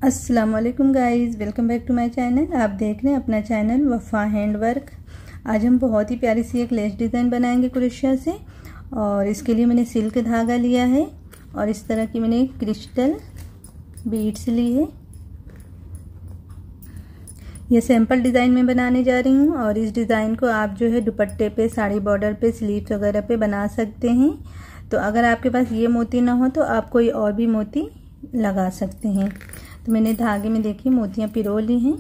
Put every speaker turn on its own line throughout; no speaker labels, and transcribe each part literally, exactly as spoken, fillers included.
अस्सलाम वालेकुम guys, welcome back to my channel. आप देख रहे हैं अपना चैनल वफ़ा हैंड वर्क। आज हम बहुत ही प्यारी सी एक लेस डिज़ाइन बनाएंगे क्रोशिया से। और इसके लिए मैंने सिल्क धागा लिया है और इस तरह की मैंने क्रिस्टल बीड्स ली है। ये सैम्पल डिज़ाइन में बनाने जा रही हूँ और इस डिज़ाइन को आप जो है दुपट्टे पे, साड़ी बॉर्डर पे, स्लीव्स वगैरह पे बना सकते हैं। तो अगर आपके पास ये मोती ना हो तो आप कोई और भी मोती लगा सकते हैं। तो मैंने धागे में देखिए मोतियाँ पिरो ली हैं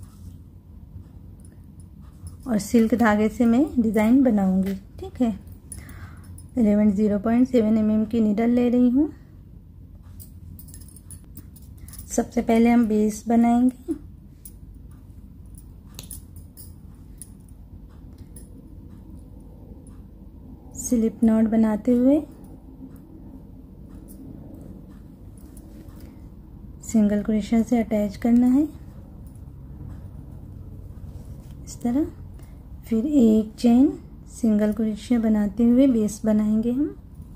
और सिल्क धागे से मैं डिज़ाइन बनाऊंगी। ठीक है, eleven zero point seven M M की नीडल ले रही हूँ। सबसे पहले हम बेस बनाएंगे। स्लिप नॉट बनाते हुए सिंगल क्रोशिया से अटैच करना है इस तरह। फिर एक चेन सिंगल क्रोशिया बनाते हुए बेस बनाएंगे हम।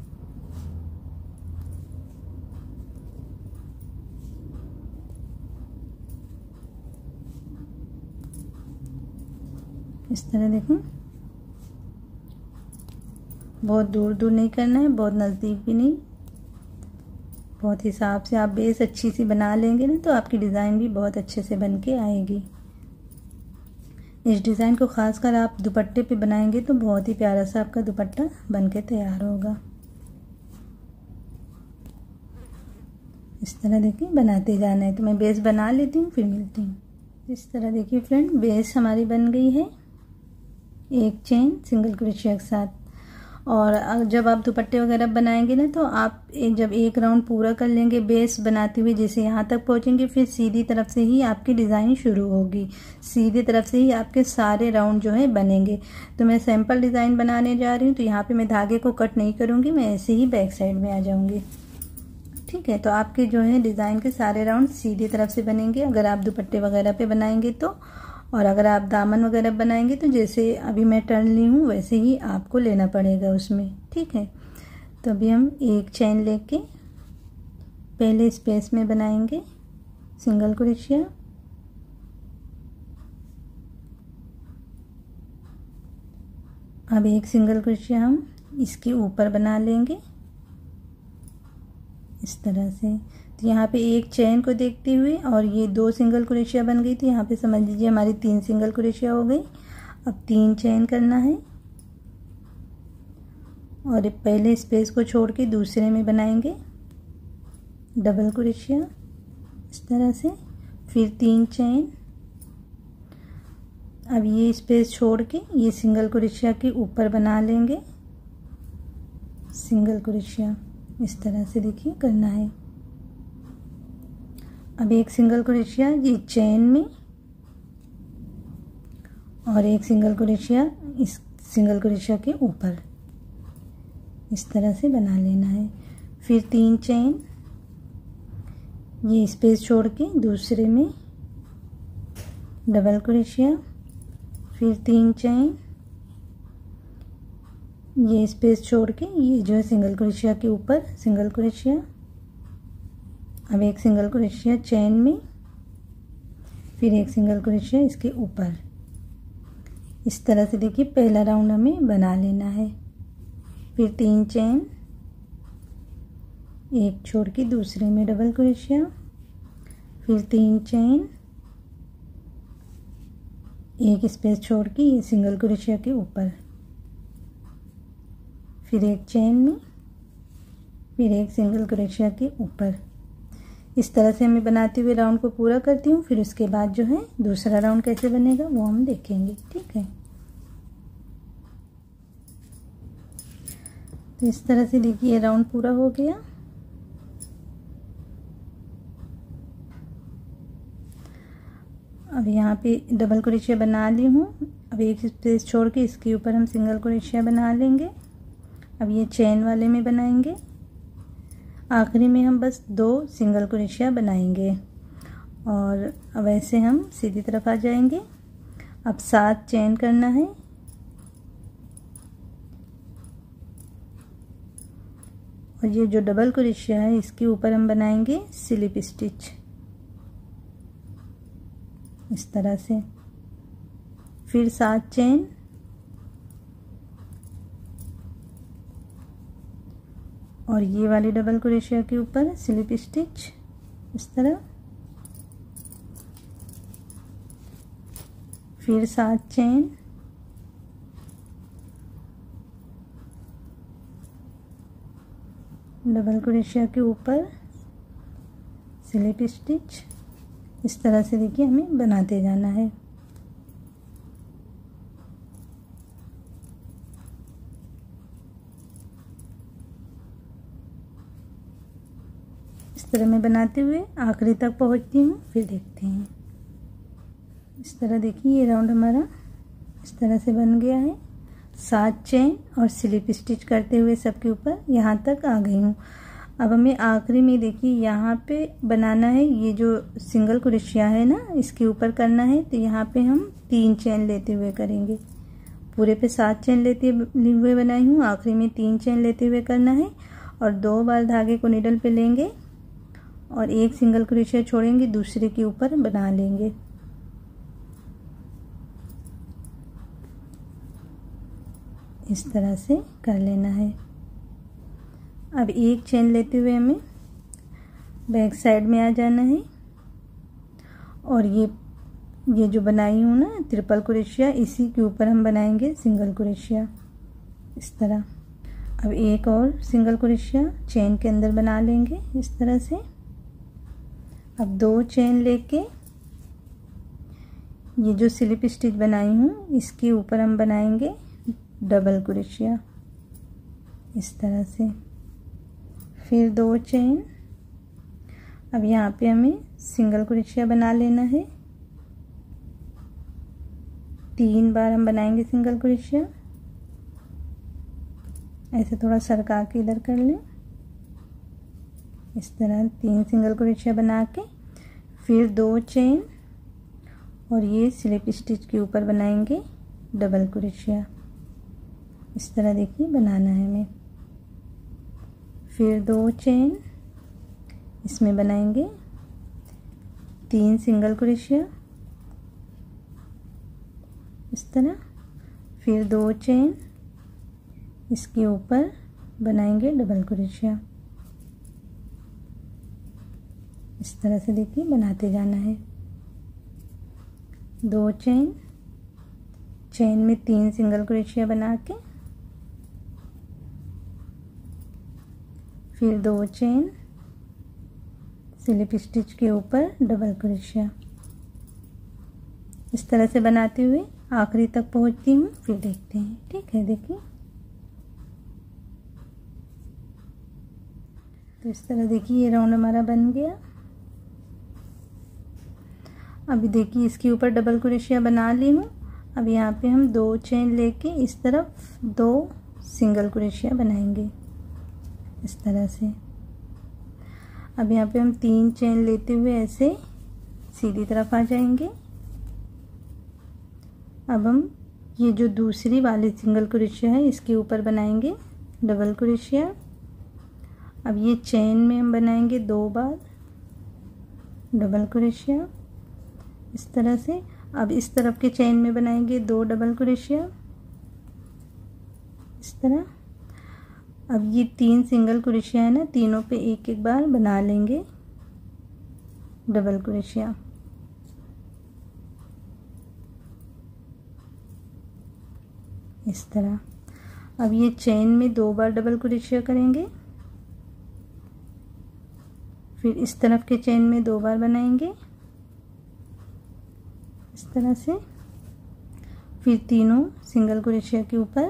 इस तरह देखें, बहुत दूर दूर नहीं करना है, बहुत नज़दीक भी नहीं। बहुत हिसाब से आप बेस अच्छी सी बना लेंगे ना तो आपकी डिज़ाइन भी बहुत अच्छे से बन के आएगी। इस डिज़ाइन को खासकर आप दुपट्टे पे बनाएंगे तो बहुत ही प्यारा सा आपका दुपट्टा बन के तैयार होगा। इस तरह देखिए बनाते जाना है। तो मैं बेस बना लेती हूँ, फिर मिलती हूँ। इस तरह देखिए फ्रेंड, बेस हमारी बन गई है एक चेन सिंगल क्रोशिया के साथ। और जब आप दुपट्टे वगैरह बनाएंगे ना तो आप जब एक राउंड पूरा कर लेंगे बेस बनाते हुए, जैसे यहाँ तक पहुँचेंगे, फिर सीधी तरफ से ही आपकी डिज़ाइन शुरू होगी। सीधी तरफ से ही आपके सारे राउंड जो है बनेंगे। तो मैं सैम्पल डिज़ाइन बनाने जा रही हूँ। तो यहाँ पे मैं धागे को कट नहीं करूँगी, मैं ऐसे ही बैक साइड में आ जाऊँगी। ठीक है, तो आपके जो है डिज़ाइन के सारे राउंड सीधी तरफ से बनेंगे अगर आप दुपट्टे वगैरह पे बनाएंगे तो। और अगर आप दामन वगैरह बनाएंगे तो जैसे अभी मैं टर्न ली हूँ वैसे ही आपको लेना पड़ेगा उसमें। ठीक है, तो अभी हम एक चेन लेके पहले स्पेस में बनाएंगे सिंगल क्रोशिया। अब एक सिंगल क्रोशिया हम इसके ऊपर बना लेंगे इस तरह से। तो यहाँ पे एक चेन को देखते हुए और ये दो सिंगल क्रोशिया बन गई। तो यहाँ पे समझ लीजिए हमारी तीन सिंगल क्रोशिया हो गई। अब तीन चेन करना है और पहले स्पेस को छोड़ के दूसरे में बनाएंगे डबल क्रोशिया इस तरह से। फिर तीन चेन। अब ये स्पेस छोड़ के ये सिंगल क्रोशिया के ऊपर बना लेंगे सिंगल क्रोशिया इस तरह से। देखिए करना है। अब एक सिंगल क्रोशिया ये चेन में और एक सिंगल क्रोशिया इस सिंगल क्रोशिया के ऊपर इस तरह से बना लेना है। फिर तीन चेन, ये स्पेस छोड़ के दूसरे में डबल क्रोशिया। फिर तीन चेन, ये स्पेस छोड़ के ये जो है सिंगल क्रोशिया के ऊपर सिंगल क्रोशिया। अब एक सिंगल क्रोशिया चेन में, फिर एक सिंगल क्रोशिया इसके ऊपर इस तरह से। देखिए पहला राउंड हमें बना लेना है। फिर तीन चेन, एक छोड़ के दूसरे में डबल क्रोशिया। फिर तीन चेन, एक स्पेस छोड़ के ये सिंगल क्रोशिया के ऊपर। फिर एक चेन में, फिर एक सिंगल क्रोशिया के ऊपर। इस तरह से मैं बनाते हुए राउंड को पूरा करती हूँ। फिर उसके बाद जो है दूसरा राउंड कैसे बनेगा वो हम देखेंगे। ठीक है, तो इस तरह से देखिए राउंड पूरा हो गया। अब यहाँ पे डबल क्रोशिया बना ली हूँ। अब एक स्पेस छोड़ के इसके ऊपर हम सिंगल क्रोशिया बना लेंगे। अब ये चेन वाले में बनाएंगे। आखिरी में हम बस दो सिंगल क्रोशिया बनाएंगे और अब ऐसे हम सीधी तरफ आ जाएंगे। अब सात चेन करना है और ये जो डबल क्रोशिया है इसके ऊपर हम बनाएंगे स्लिप स्टिच। इस तरह से। फिर सात चेन, और ये वाली डबल क्रोशिया के ऊपर स्लिप स्टिच इस तरह। फिर सात चेन, डबल क्रोशिया के ऊपर स्लिप स्टिच। इस तरह से देखिए हमें बनाते जाना है। इस तरह मैं बनाते हुए आखिरी तक पहुंचती हूँ, फिर देखते हैं। इस तरह देखिए ये राउंड हमारा इस तरह से बन गया है। सात चेन और स्लिप स्टिच करते हुए सबके ऊपर यहाँ तक आ गई हूँ। अब हमें आखिरी में देखिए यहाँ पे बनाना है, ये जो सिंगल क्रोशिया है ना इसके ऊपर करना है। तो यहाँ पे हम तीन चेन लेते हुए करेंगे। पूरे पे सात चेन लेते हुए बनाई हूँ, आखिरी में तीन चेन लेते हुए करना है। और दो बार धागे को नीडल पे लेंगे और एक सिंगल क्रोशिया छोड़ेंगे, दूसरे के ऊपर बना लेंगे। इस तरह से कर लेना है। अब एक चेन लेते हुए हमें बैक साइड में आ जाना है, और ये ये जो बनाई हूँ ना ट्रिपल क्रोशिया, इसी के ऊपर हम बनाएंगे सिंगल क्रोशिया इस तरह। अब एक और सिंगल क्रोशिया चेन के अंदर बना लेंगे इस तरह से। अब दो चेन लेके ये जो स्लिप स्टिच बनाई हूँ इसके ऊपर हम बनाएंगे डबल क्रोशिया इस तरह से। फिर दो चेन। अब यहाँ पे हमें सिंगल क्रोशिया बना लेना है। तीन बार हम बनाएंगे सिंगल क्रोशिया। ऐसे थोड़ा सरका के इधर कर लें इस तरह। तीन सिंगल क्रोशिया बना के फिर दो चेन, और ये स्लिप स्टिच के ऊपर बनाएंगे डबल क्रोशिया इस तरह। देखिए बनाना है हमें। फिर दो चेन, इसमें बनाएंगे तीन सिंगल क्रोशिया इस तरह। फिर दो चेन, इसके ऊपर बनाएंगे डबल क्रोशिया इस तरह से। देखिए बनाते जाना है। दो चेन, चेन में तीन सिंगल क्रोशिया बना के फिर दो चेन, स्लिप स्टिच के ऊपर डबल क्रोशिया इस तरह से बनाते हुए आखिरी तक पहुंचती हूँ, फिर देखते हैं। ठीक है, देखिए तो इस तरह देखिए ये राउंड हमारा बन गया। अभी देखिए इसके ऊपर डबल क्रोशिया बना ली हूँ। अब यहाँ पे हम दो चेन लेके इस तरफ दो सिंगल क्रोशिया बनाएंगे इस तरह से। अब यहाँ पे हम तीन चेन लेते हुए ऐसे सीधी तरफ आ जाएंगे। अब हम ये जो दूसरी वाली सिंगल क्रोशिया है इसके ऊपर बनाएंगे डबल क्रोशिया। अब ये चेन में हम बनाएंगे दो बार डबल क्रोशिया इस तरह से। अब इस तरफ के चेन में बनाएंगे दो डबल क्रोशिया इस तरह। अब ये तीन सिंगल क्रोशिया है ना, तीनों पे एक एक बार बना लेंगे डबल क्रोशिया इस तरह। अब ये चेन में दो बार डबल क्रोशिया करेंगे, फिर इस तरफ के चेन में दो बार बनाएंगे इस तरह से। फिर तीनों सिंगल क्रोशिया के ऊपर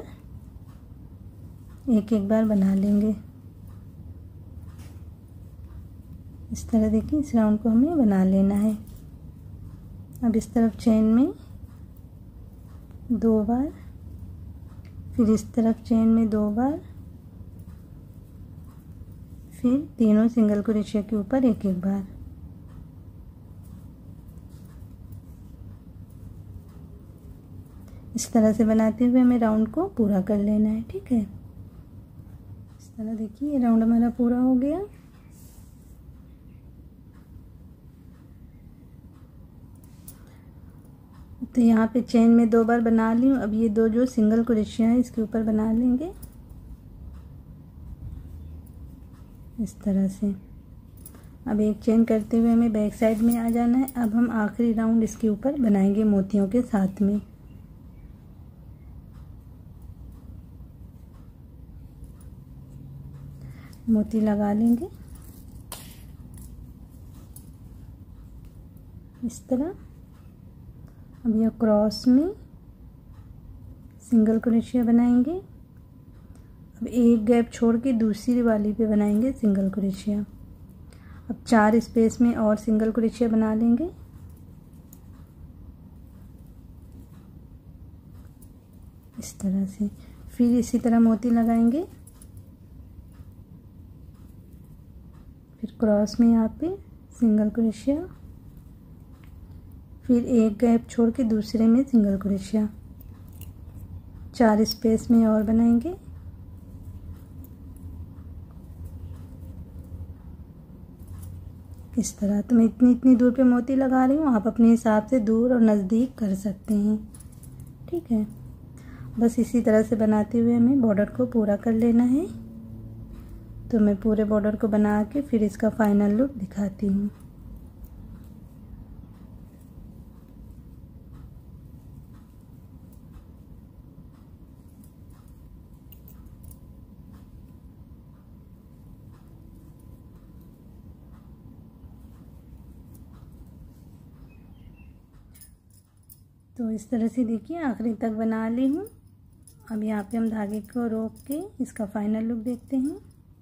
एक एक बार बना लेंगे इस तरह। देखिए इस राउंड को हमें बना लेना है। अब इस तरफ चेन में दो बार, फिर इस तरफ चेन में दो बार, फिर तीनों सिंगल क्रोशिया के ऊपर एक एक बार। इस तरह से बनाते हुए हमें राउंड को पूरा कर लेना है। ठीक है, इस तरह देखिए ये राउंड हमारा पूरा हो गया। तो यहाँ पे चेन में दो बार बना ली हूँ। अब ये दो जो सिंगल क्रोशिया है इसके ऊपर बना लेंगे इस तरह से। अब एक चेन करते हुए हमें बैक साइड में आ जाना है। अब हम आखिरी राउंड इसके ऊपर बनाएंगे मोतियों के साथ में। मोती लगा लेंगे इस तरह। अब यह क्रॉस में सिंगल क्रोशिया बनाएंगे। अब एक गैप छोड़ के दूसरी वाली पे बनाएंगे सिंगल क्रोशिया। अब चार स्पेस में और सिंगल क्रोशिया बना लेंगे इस तरह से। फिर इसी तरह मोती लगाएंगे। फिर क्रॉस में यहाँ पे सिंगल क्रोशिया, फिर एक गैप छोड़ के दूसरे में सिंगल क्रोशिया, चार स्पेस में और बनाएंगे। इस तरह। तो मैं इतनी इतनी दूर पे मोती लगा रही हूँ, आप अपने हिसाब से दूर और नज़दीक कर सकते हैं, ठीक है। बस इसी तरह से बनाते हुए हमें बॉर्डर को पूरा कर लेना है। तो मैं पूरे बॉर्डर को बना के फिर इसका फाइनल लुक दिखाती हूँ। तो इस तरह से देखिए आखिरी तक बना ली हूँ। अब यहाँ पे हम धागे को रोक के इसका फाइनल लुक देखते हैं।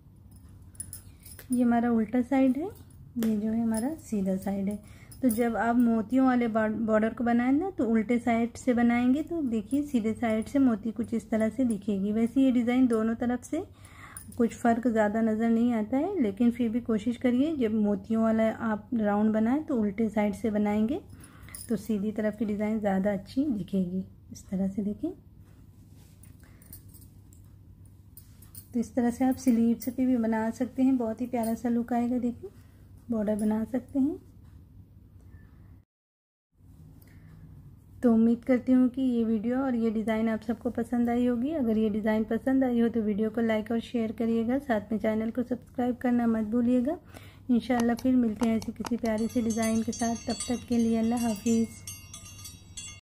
ये हमारा उल्टा साइड है, ये जो है हमारा सीधा साइड है। तो जब आप मोतियों वाले बॉर्डर को बनाएं ना तो उल्टे साइड से बनाएंगे तो देखिए सीधे साइड से मोती कुछ इस तरह से दिखेगी। वैसे ये डिज़ाइन दोनों तरफ से कुछ फ़र्क ज़्यादा नज़र नहीं आता है, लेकिन फिर भी कोशिश करिए जब मोतियों वाला आप राउंड बनाएं तो उल्टे साइड से बनाएंगे तो सीधी तरफ की डिज़ाइन ज़्यादा अच्छी दिखेगी। इस तरह से देखिए। तो इस तरह से आप स्लीव्स पे भी बना सकते हैं, बहुत ही प्यारा सा लुक आएगा। देखिए बॉर्डर बना सकते हैं। तो उम्मीद करती हूँ कि ये वीडियो और ये डिज़ाइन आप सबको पसंद आई होगी। अगर ये डिज़ाइन पसंद आई हो तो वीडियो को लाइक और शेयर करिएगा, साथ में चैनल को सब्सक्राइब करना मत भूलिएगा। इंशाल्लाह फिर मिलते हैं ऐसी किसी प्यारी सी डिज़ाइन के साथ। तब तक के लिए अल्लाह हाफिज़।